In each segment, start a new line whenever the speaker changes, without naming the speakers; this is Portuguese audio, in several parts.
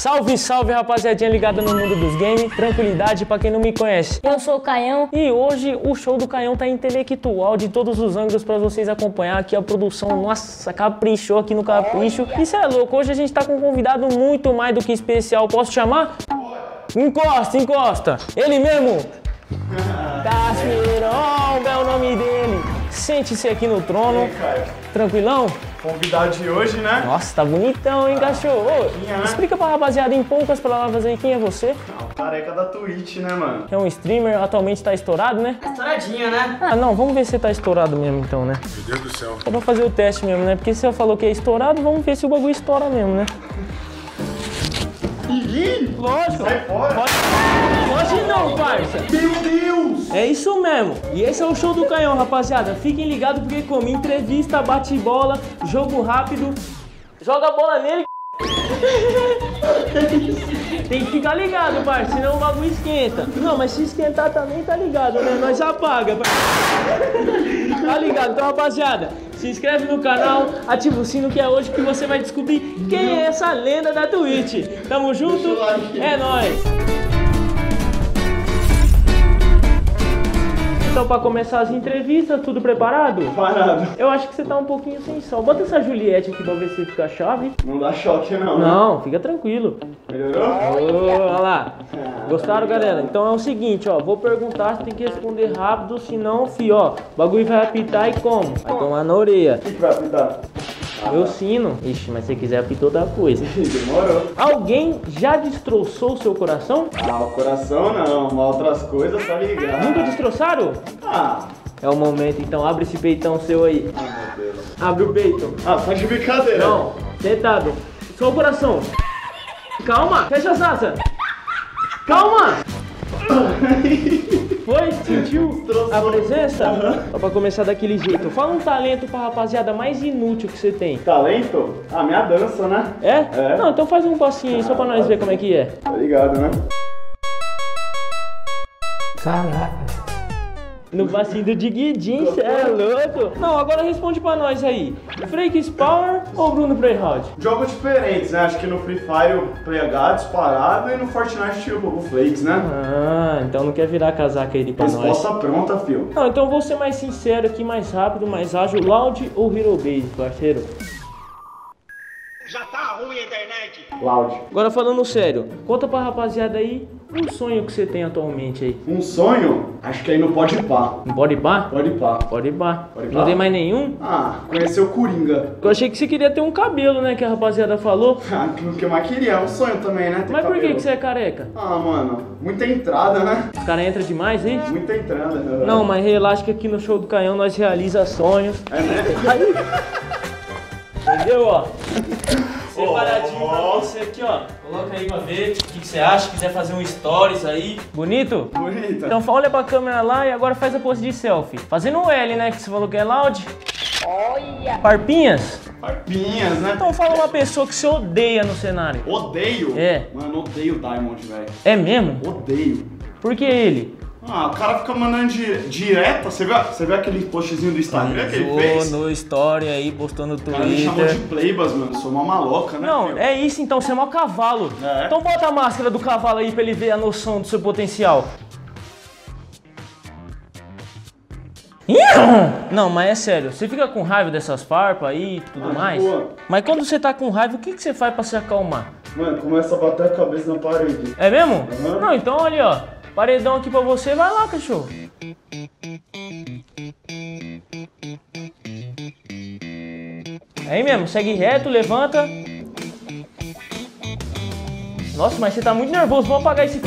Salve, salve, rapaziadinha ligada no mundo dos games. Tranquilidade pra quem não me conhece.
Eu sou o Caião.
E hoje o show do Caião tá intelectual de todos os ângulos pra vocês acompanhar aqui a produção. Nossa, caprichou aqui no capricho. Isso é louco, hoje a gente tá com um convidado muito mais do que especial. Posso chamar? Encosta, encosta. Ele mesmo. Tasmirão, é o nome dele. Sente-se aqui no trono.
E aí, Caio?
Tranquilão?
Convidado de hoje, né?
Nossa, tá bonitão, hein, cachorro? Ô, explica pra rapaziada em poucas palavras aí quem é você.
O careca da Twitch, né, mano?
É um streamer, atualmente tá estourado, né?
Estouradinho, né?
Ah, não, vamos ver se tá estourado mesmo então, né?
Meu Deus do céu.
Só pra fazer o teste mesmo, né? Porque se você falou que é estourado, vamos ver se o bagulho estoura mesmo, né?
Ih,
Lógico.
sai fora.
Pode não, parça.
Meu Deus!
É isso mesmo. E esse é o show do Caião, rapaziada. Fiquem ligados porque como entrevista, bate-bola, jogo rápido. Joga a bola nele. Tem que ficar ligado, parça, senão o bagulho esquenta. Não, mas se esquentar também tá ligado, né? Nós apaga. Tá ligado? Então, rapaziada, se inscreve no canal, ativa o sino que é hoje que você vai descobrir quem é essa lenda da Twitch. Tamo junto? É nóis! Então, pra começar as entrevistas, tudo preparado?
Parado.
Eu acho que você tá um pouquinho sem som. Bota essa Juliette aqui pra ver se fica chave.
Não dá choque, não, né?
Não, fica tranquilo.
Melhorou?
Olha lá. Gostaram, galera? Então é o seguinte, ó. Vou perguntar, você tem que responder rápido, senão, fi, ó, o bagulho vai apitar e como? Vai tomar na orelha.
O que vai apitar?
Eu sino. Ixi, mas se você quiser apitou da coisa.
Demorou.
Alguém já destroçou o seu coração?
Ah, o coração não, mas outras coisas tá ligado.
Nunca destroçaram?
Ah,
É o momento, então abre esse peitão seu aí.
meu Deus.
Abre o peito.
Ah, tá de brincadeira.
Não, sentado. Só o coração. Calma, fecha as asas. Calma. Foi? Sentiu a presença? Só pra começar daquele jeito. Fala um talento pra rapaziada mais inútil que você tem.
Talento? Ah, minha dança, né?
É?
É.
Não, então faz um passinho aí só pra nós ver como é que é.
Tá ligado, né?
Caraca. No passinho do Diguidinho, cê é louco? Não, agora responde pra nós aí. Frakes Power ou Bruno Playhard?
Jogos diferentes, né? Acho que no Free Fire o PH disparado e no Fortnite o Flakes, né?
Ah, então não quer virar casaca aí pra nós.
Resposta pronta, fio.
Não, então vou ser mais sincero aqui, mais rápido, mais ágil. Loud ou Hero Base, parceiro?
Já tá ruim a internet.
Loud.
Agora falando sério, conta pra rapaziada aí um sonho que você tem atualmente aí.
Um sonho? Acho que aí não pode ir pá.
Não pode ir pá?
Pode ir pá.
Pode ir pá.
Pode ir
Não
pá?
tem mais nenhum?
Ah, conhecer o Coringa.
Eu achei que você queria ter um cabelo, né, que a rapaziada falou.
Ah, o que eu mais queria, é um sonho também, né? ter
Mas por que
cabelo.
que você é careca?
Ah, mano, muita entrada, né?
Os caras entram demais, hein?
Muita entrada.
Não, mas relaxa que aqui no show do Caião nós realiza sonhos.
É, né?
Aí. Entendeu, ó? Separadinho pra você aqui, ó. Coloca aí pra ver o que você acha. Quiser fazer um stories aí. Bonito?
Bonita.
Então olha pra câmera lá e agora faz a pose de selfie. Fazendo o L, né? Que você falou que é loud.
Olha.
Parpinhas?
Parpinhas, né?
Então fala uma pessoa que você odeia no cenário.
Odeio.
É.
Mano, odeio o Diamond, velho.
É mesmo?
Odeio.
Por que ele?
Ah, o cara fica mandando direta. Você viu aquele postzinho do Instagram que ele fez?
no story aí, postou no
O cara me chamou de
Twitter.
playbas, mano. Sou uma maloca, né?
Não,
filho?
é isso então, você é mó cavalo.
É.
Então bota a máscara do cavalo aí pra ele ver a noção do seu potencial. Não, mas é sério, você fica com raiva dessas farpas aí e tudo
Ah,
mais?
boa.
Mas quando você tá com raiva, o que você faz pra se acalmar?
Mano, começa a bater a cabeça na parede.
É mesmo?
Uhum.
Não, então olha, ó. Paredão aqui pra você, vai lá, cachorro. Aí mesmo, segue reto, levanta. Nossa, mas você tá muito nervoso, vamos apagar esse...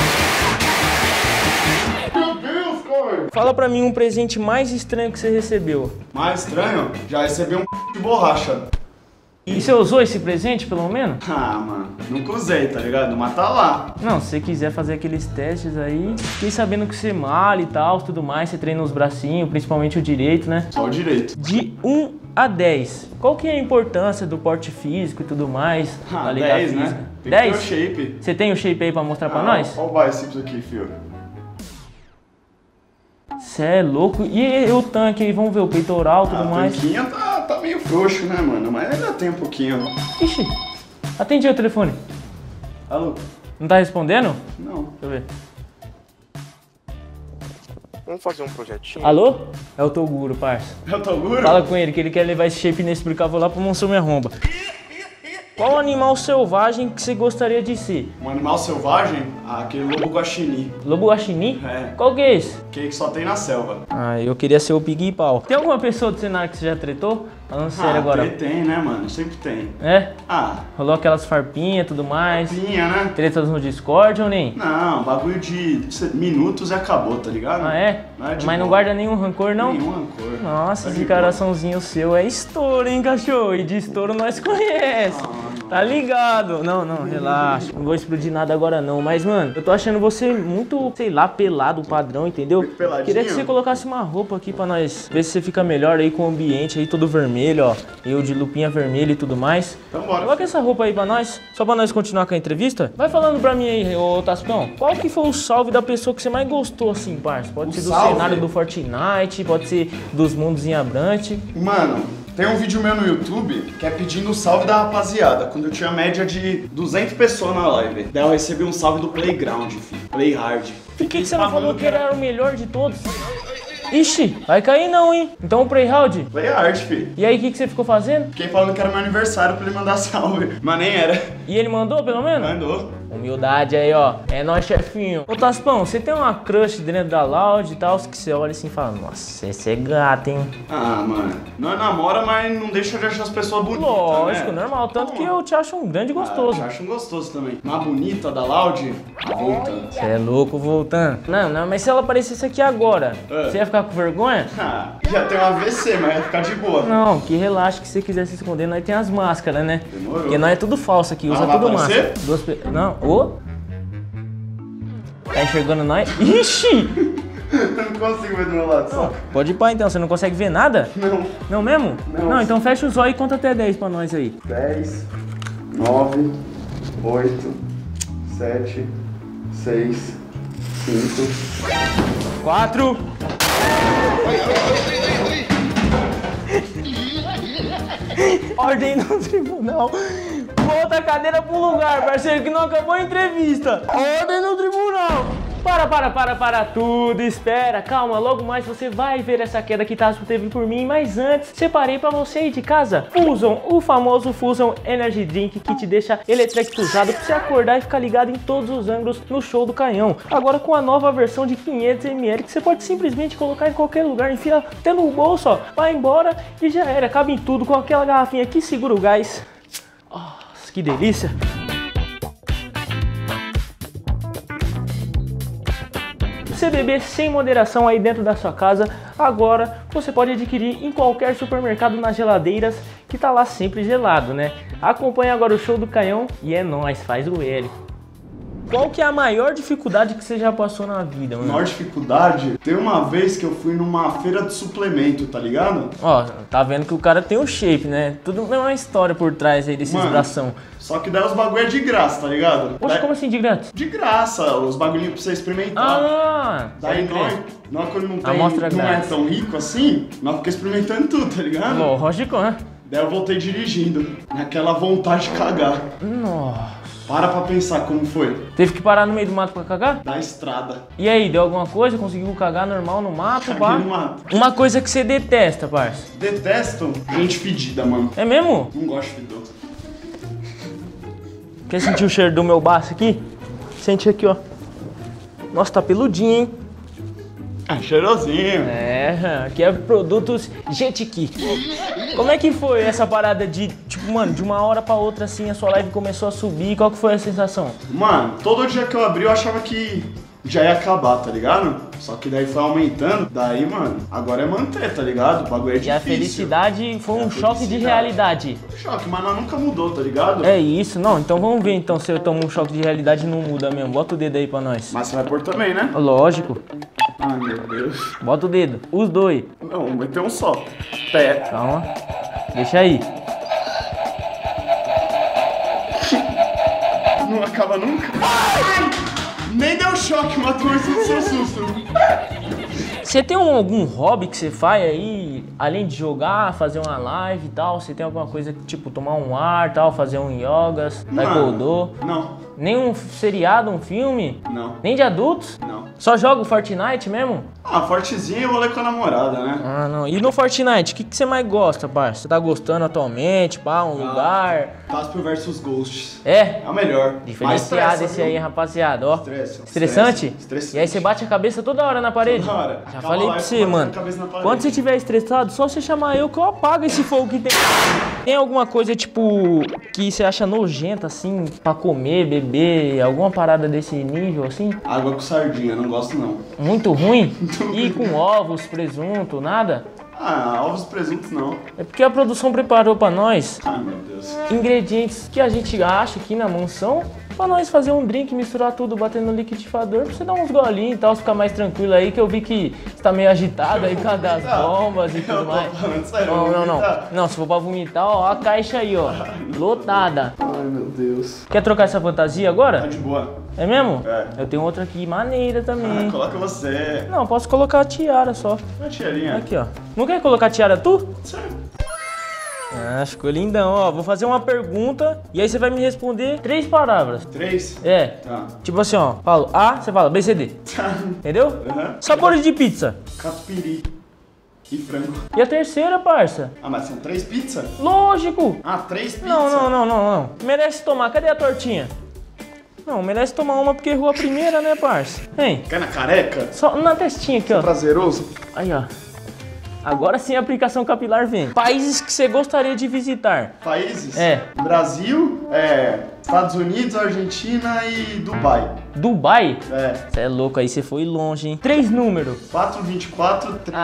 Meu Deus, cara!
Fala pra mim um presente mais estranho que você recebeu.
Mais estranho? Já recebi um de borracha.
E você usou esse presente, pelo menos?
Ah, mano, nunca usei, tá ligado? Mas tá lá.
Não, se você quiser fazer aqueles testes aí, fiquei sabendo que você malha e tal, tudo mais, você treina os bracinhos, principalmente o direito, né?
Só o direito.
De 1 a 10, qual que é a importância do porte físico e tudo mais?
Ah,
da liga
10,
física?
né? Tem que
10?
ter o shape.
Você tem o shape aí pra mostrar pra
Ah,
nós?
Olha o bíceps aqui, filho.
Cê é louco. E o tanque aí, vamos ver o peitoral e tudo
A
mais.
tanquinha tá meio frouxo, né, mano? Mas ainda tem um pouquinho.
Ixi, atendi o telefone.
Alô?
Não tá respondendo?
Não.
Deixa eu ver.
Vamos fazer um projetinho?
Alô? É o Toguro, parça.
É o Toguro?
Fala com ele que ele quer levar esse shape nesse explicar, vou lá pro Monstro Me Arromba. Qual animal selvagem que você gostaria de ser?
Um animal selvagem? Ah, aquele lobo guaxinim.
Lobo guaxinim?
É.
Qual que é esse?
Que só tem na selva.
Ah, eu queria ser o Pig e Pau. Tem alguma pessoa do cenário que você já tretou? Falando sério agora.
Tem, né, mano? Sempre tem.
É?
Ah,
Rolou aquelas farpinhas e tudo mais?
pinha, né?
Tretas no Discord ou nem?
Não, bagulho de minutos e acabou, tá ligado?
Ah, é?
Não é de
Mas não
boa.
guarda nenhum rancor, não?
Nenhum rancor.
Nossa,
Tá
esse
de
coraçãozinho seu é estouro, hein, cachorro? E de estouro nós conhece. Tá ligado? Não, relaxa. Não vou explodir nada agora não. Mas, mano, eu tô achando você muito, sei lá, pelado, padrão, entendeu?
Muito peladinho?
Queria que você colocasse uma roupa aqui pra nós ver se você fica melhor aí com o ambiente aí todo vermelho, ó. Eu de lupinha vermelha e tudo mais.
Então bora.
Coloca essa roupa aí pra nós, só pra nós continuar com a entrevista. Vai falando pra mim aí, ô Tascão. Qual que foi o salve da pessoa que você mais gostou, assim, parça? Pode ser do
salve?
cenário do Fortnite, pode ser dos mundos em Abrante.
Mano, tem um vídeo meu no YouTube que é pedindo o salve da rapaziada, quando eu tinha média de 200 pessoas na live. Daí eu recebi um salve do Playground, filho. Play Hard.
Por que você não falou que ele era o melhor de todos? Ixi, vai cair não, hein? Então o Play Hard.
Play Hard, filho.
E aí, o que você ficou fazendo?
Fiquei falando que era meu aniversário pra ele mandar salve, mas nem era.
E ele mandou, pelo menos?
Mandou.
Humildade aí, ó. É nóis, chefinho. Ô, Taspão, você tem uma crush dentro da Loud e tal, que você olha assim e fala, nossa, esse é gato, hein?
Ah, mano, nós namora, mas não deixa de achar as pessoas bonitas,
Lógico,
né?
normal. Tanto que eu te acho um grande gostoso.
Ah, acho um gostoso também. Uma bonita da Loud, voltando.
Você é louco voltando. Não, mas se ela aparecesse aqui agora, você ia ficar com vergonha?
Ah, já tem um AVC, mas ia ficar de boa.
Não, que relaxa, que se você quiser se esconder, nós tem as máscaras, né?
Demorou.
Porque nós é tudo falso aqui, usa
vai
tudo
aparecer?
máscara. Não, ô? Tá enxergando nós? Ixi!
Eu não consigo ver do meu lado, só.
Pode ir pra então, você não consegue ver nada?
Não.
Não mesmo?
Não.
Então fecha os olhos e conta até 10 pra nós aí.
10, 9, 8, 7, 6, 5.
4. Ordem no tribunal. Volta a cadeira pro lugar, parceiro, que não acabou a entrevista. Ordem no tribunal. Para tudo, espera, calma, logo mais você vai ver essa queda que Tasco teve por mim, mas antes, separei pra você aí de casa Fusion, o famoso Fusion Energy Drink que te deixa eletrizado pra você acordar e ficar ligado em todos os ângulos no show do Canhão. Agora com a nova versão de 500 ml que você pode simplesmente colocar em qualquer lugar, enfia até no bolso, ó, vai embora e já era, cabe em tudo com aquela garrafinha que segura o gás. Nossa, que delícia! Você beber sem moderação aí dentro da sua casa, agora você pode adquirir em qualquer supermercado nas geladeiras que tá lá sempre gelado, né? Acompanhe agora o show do Canhão e é nóis, faz o L. Qual que é a maior dificuldade que você já passou na vida, mano?
Maior dificuldade? Tem uma vez que eu fui numa feira de suplemento, tá ligado?
Ó, tá vendo que o cara tem o shape, né? Tudo é uma história por trás aí desses
Mano,
bração.
Só que daí os bagulho é de graça, tá ligado?
Poxa,
Daí-
como assim de grátis?
De graça, os bagulhinhos pra você experimentar.
Ah!
Daí
pode crer.
nós quando não,
Amostra
não é
grátis.
tão rico assim, nós ficamos experimentando tudo, tá ligado?
Lógico, né?
Daí eu voltei dirigindo, naquela vontade de cagar.
Nossa.
Para pra pensar como foi.
Teve que parar no meio do mato pra cagar?
Da estrada.
E aí, deu alguma coisa? Conseguiu cagar normal no mato?
Caguei
Pá?
no mato.
Uma coisa que você detesta, parça.
Detesto gente fedida, mano.
É mesmo?
Não gosto de fedor.
Quer sentir o cheiro do meu baço aqui? Sente aqui, ó. Nossa, tá peludinho, hein?
Ah, cheirosinho.
É, aqui é produtos Jetiki. Como é que foi essa parada de, tipo, mano, de uma hora pra outra assim, a sua live começou a subir? Qual que foi a sensação?
Mano, todo dia que eu abri eu achava que já ia acabar, tá ligado? Só que daí foi aumentando. Daí, mano, agora é manter, tá ligado? O bagulho é
E
difícil.
a felicidade foi um
a
choque de
felicidade.
realidade.
Choque, mas nós nunca mudou, tá ligado?
É isso, não, então vamos ver então se eu tomo um choque de realidade e não muda mesmo. Bota o dedo aí pra nós.
Mas você vai pôr também, né?
Lógico,
Ai, meu Deus.
bota o dedo, os dois.
Não, vai ter um só. Pé.
Calma, deixa aí.
Não acaba nunca. Ai! Nem deu choque, matou isso do seu susto.
Você tem algum hobby que você faz aí, além de jogar, fazer uma live e tal? Você tem alguma coisa tipo tomar um ar, tal, fazer um yogas, taekwondo?
Não.
Nem um seriado, um filme?
Não.
Nem de adultos?
Não.
Só joga o Fortnite mesmo?
Ah, fortezinho eu vou ler com a namorada, né?
Ah, não. E no Fortnite, o que você mais gosta, parça? Você tá gostando atualmente, pá, um lugar?
Casper vs Ghosts.
É?
É o melhor.
Diferenciado esse aí, rapaziada, ó.
Estressa.
Estressante?
Estressante.
E aí você bate a cabeça toda hora na parede?
Toda hora.
Já
Acaba
falei
lá
pra
e
você,
batendo
mano.
a cabeça na parede.
Quando você estiver estressado, só você chamar eu que eu apago esse fogo que tem. Tem alguma coisa, tipo, que você acha nojenta, assim, pra comer, beber, alguma parada desse nível, assim?
Água com sardinha, não gosto não.
Muito ruim? E com ovos, presunto, nada?
Ah, ovos e presuntos não.
É porque a produção preparou pra nós
Ai, meu Deus.
ingredientes que a gente acha aqui na mansão pra nós fazer um drink, misturar tudo, bater no liquidificador, pra você dar uns golinhos e tal, ficar mais tranquilo aí, que eu vi que você tá meio agitado aí com a das bombas e tudo mais. Não, se for pra vomitar, ó, a caixa aí, ó, lotada.
Ai, meu Deus.
Quer trocar essa fantasia
Tá
agora?
de boa.
É mesmo?
É.
Eu tenho outra aqui, maneira também.
Coloca você.
Não, posso colocar a tiara só.
Uma tiarinha.
Aqui, ó. Não quer colocar a tiara tu?
Sério?
Ah, ficou lindão, ó. Vou fazer uma pergunta e aí você vai me responder 3 palavras.
3?
É.
Tá.
Tipo assim, ó. Falo A, você fala B, C, D. Entendeu?
Uhum.
Sabores de pizza.
Catupiry e frango.
E a terceira, parça?
Ah, mas são 3 pizzas?
Lógico.
Ah, 3 pizzas?
Não. Merece tomar. Cadê a tortinha? Não, merece tomar uma porque errou a primeira, né, parça? Hein?
Quer na careca?
Só na testinha aqui, ó.
Prazeroso?
Aí, ó. Agora sim a aplicação capilar vem. Países que você gostaria de visitar.
Países?
É.
Brasil, Estados Unidos, Argentina e Dubai.
Dubai?
É.
Você é louco, aí você foi longe, hein? 3 números.
4, 24, 3.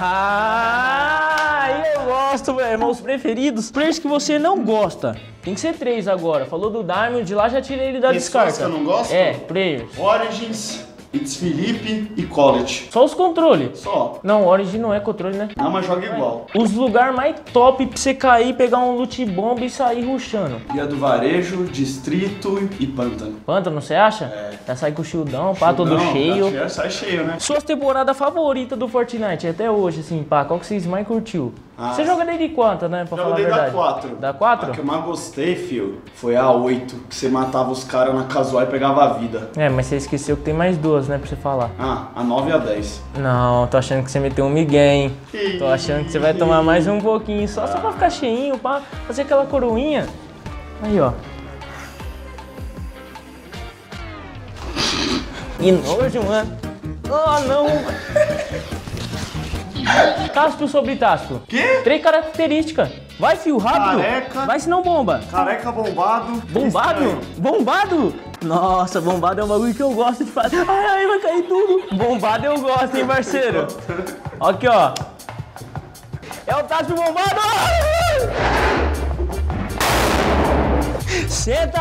Ah, eu gosto, velho. Meus preferidos. Players que você não gosta. Tem que ser 3 agora. Falou do Diamond, de lá já tirei ele da
Pessoas
descarta.
que eu não gosto?
É, players.
Origins, It's Felipe e College.
Só os controles.
Só.
Não, Origin não é controle, né?
Não, mas joga igual.
Os lugares mais top pra você cair, pegar um loot bomb e sair rushando.
Via do Varejo, Distrito e Pântano.
Pântano, você acha?
É.
Já sai com o shieldão, pá, todo
Não,
cheio.
já sai cheio, né?
Suas temporadas favoritas do Fortnite até hoje, assim, pá, qual que vocês mais curtiu?
Ah,
Você joga desde quanto, né, pra falar a
Joguei da
verdade?
4.
Da 4?
A que eu mais gostei, fio, foi a 8. Que você matava os caras na casual e pegava a vida.
É, mas você esqueceu que tem mais 2, né, pra você falar.
Ah, a 9 e a 10.
Não, tô achando que você meteu um migué, hein? Tô achando que você vai tomar mais um pouquinho, só pra ficar cheinho, pra fazer aquela coroinha. Aí, ó. Que nojo, mano. Oh, não. Tasto sobre tasto.
Quê?
3 características. Vai, fio, rápido.
Careca.
Vai, senão bomba.
Careca bombado.
Bombado?
Estranho.
Bombado? Nossa, bombado é um bagulho que eu gosto de fazer. Ai, vai cair tudo. Bombado eu gosto, hein, parceiro? Aqui, ó. É o tacho bombado. Senta.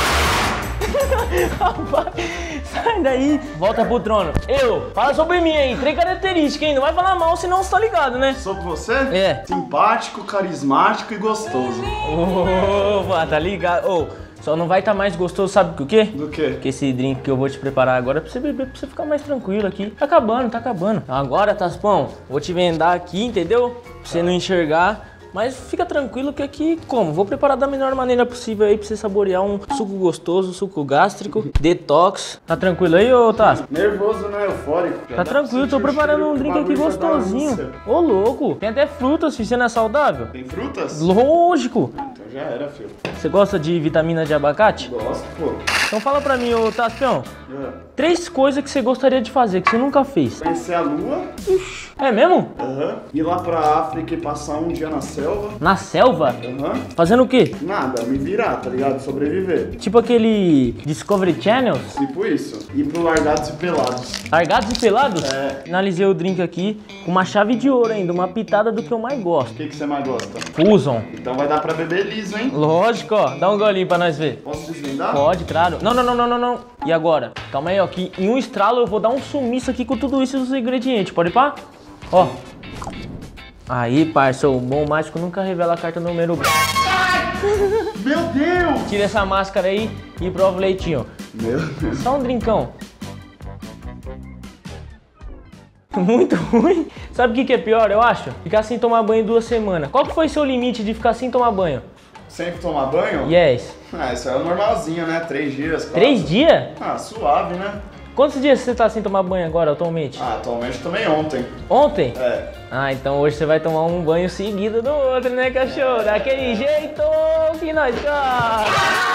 Sai daí. Volta pro trono. Fala sobre mim aí. 3 características, hein? Não vai falar mal, senão você tá ligado, né?
Sobre você?
É.
Simpático, carismático e gostoso.
Opa, tá ligado? Só não vai estar mais gostoso, sabe o quê?
Do quê?
Que esse drink que eu vou te preparar agora é pra você beber, pra você ficar mais tranquilo aqui. Tá acabando. Então agora, Taspão, vou te vendar aqui, entendeu? Pra você não enxergar. Mas fica tranquilo que aqui, vou preparar da melhor maneira possível aí pra você saborear um suco gostoso, suco gástrico, detox. Tá tranquilo aí, ô Taspo?
Nervoso, né? Eufórico.
Tá tranquilo, tô preparando um drink aqui gostosinho. Ô, louco, tem até frutas, filho, você não é saudável?
Tem frutas?
Lógico.
Então já era, filho.
Você gosta de vitamina de abacate?
Gosto, pô.
Então fala pra mim, ô Taspião, 3 coisas que você gostaria de fazer, que você nunca fez.
Conhecer a lua.
É mesmo?
Ir lá pra África e passar um dia na selva.
Na selva? Fazendo o quê?
Nada, me virar, tá ligado? Sobreviver.
Tipo aquele Discovery Channel?
Tipo isso. Ir pro Largados e Pelados.
Largados e pelados?
É.
Finalizei o drink aqui com uma chave de ouro ainda, uma pitada do que eu mais gosto.
O que você mais gosta?
Fusion.
Então vai dar pra beber liso, hein?
Lógico, ó. Dá um golinho pra nós ver.
Posso desvendar?
Pode, claro. Não. E agora? Calma aí, ó. Que em um estralo eu vou dar um sumiço aqui com tudo isso dos ingredientes. Pode ir pá? Ó. Aí, parça, o bom mágico nunca revela a carta número B.
Meu Deus!
Tira essa máscara aí e prova o leitinho.
Meu Deus.
Só um drinkão. Muito ruim. Sabe o que é pior, eu acho? Ficar sem tomar banho 2 semanas. Qual que foi seu limite de ficar sem tomar banho?
Sempre tomar banho?
Yes.
Ah, isso é o normalzinho, né? 3 dias, 4.
3 dias?
Ah, suave, né?
Quantos dias você tá sem tomar banho agora, atualmente?
Ah, atualmente tomei ontem.
Ontem?
É.
Ah, então hoje você vai tomar um banho seguido do outro, né, cachorro? Daquele jeito que nós gostamos.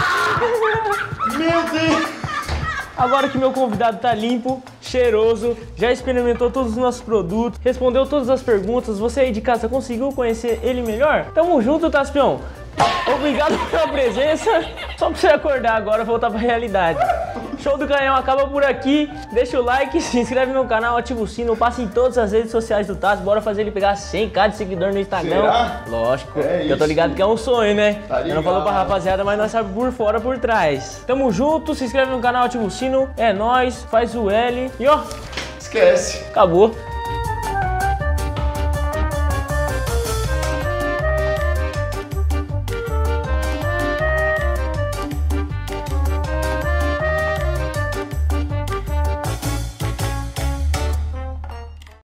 Meu Deus!
Agora que meu convidado tá limpo, cheiroso, já experimentou todos os nossos produtos, respondeu todas as perguntas, você aí de casa conseguiu conhecer ele melhor? Tamo junto, Taspião! Obrigado pela presença, só pra você acordar agora e voltar pra realidade. Show do Canhão acaba por aqui, deixa o like, se inscreve no canal, ativa o sino, passa em todas as redes sociais do Tassi, bora fazer ele pegar 100k de seguidor no Instagram.
Será?
Lógico,
É
eu tô ligado que é um sonho, né?
Tá
Eu não falou pra rapaziada, mas nós sabemos por fora, por trás. Tamo junto, se inscreve no canal, ativa o sino, é nóis, faz o L e ó,
Esquece.
acabou.